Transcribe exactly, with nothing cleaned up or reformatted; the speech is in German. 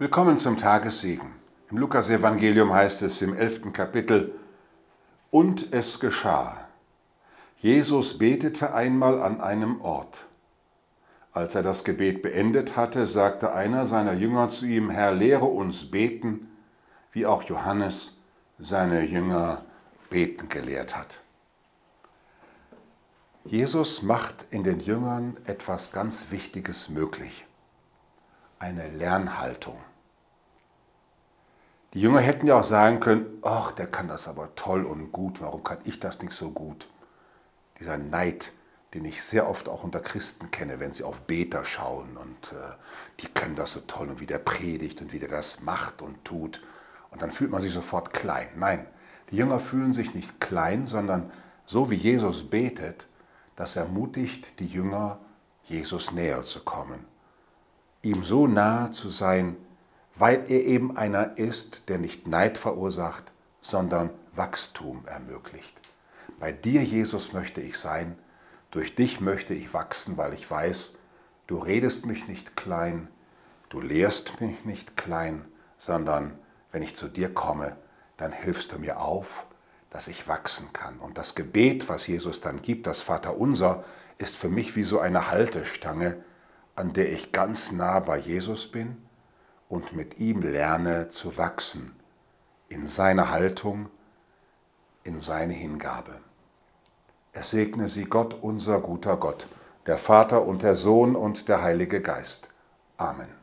Willkommen zum Tagessegen. Im Lukasevangelium heißt es im elften Kapitel: Und es geschah. Jesus betete einmal an einem Ort. Als er das Gebet beendet hatte, sagte einer seiner Jünger zu ihm: Herr, lehre uns beten, wie auch Johannes seine Jünger beten gelehrt hat. Jesus macht in den Jüngern etwas ganz Wichtiges möglich: eine Lernhaltung. Die Jünger hätten ja auch sagen können: ach, der kann das aber toll und gut, warum kann ich das nicht so gut? Dieser Neid, den ich sehr oft auch unter Christen kenne, wenn sie auf Beter schauen und äh, die können das so toll und wie der predigt und wie der das macht und tut. Und dann fühlt man sich sofort klein. Nein, die Jünger fühlen sich nicht klein, sondern so wie Jesus betet, das ermutigt die Jünger, Jesus näher zu kommen, ihm so nahe zu sein, weil er eben einer ist, der nicht Neid verursacht, sondern Wachstum ermöglicht. Bei dir, Jesus, möchte ich sein, durch dich möchte ich wachsen, weil ich weiß, du redest mich nicht klein, du lehrst mich nicht klein, sondern wenn ich zu dir komme, dann hilfst du mir auf, dass ich wachsen kann. Und das Gebet, was Jesus dann gibt, das Vaterunser, ist für mich wie so eine Haltestange, an der ich ganz nah bei Jesus bin und mit ihm lerne zu wachsen, in seine Haltung, in seine Hingabe. Es segne sie Gott, unser guter Gott, der Vater und der Sohn und der Heilige Geist. Amen.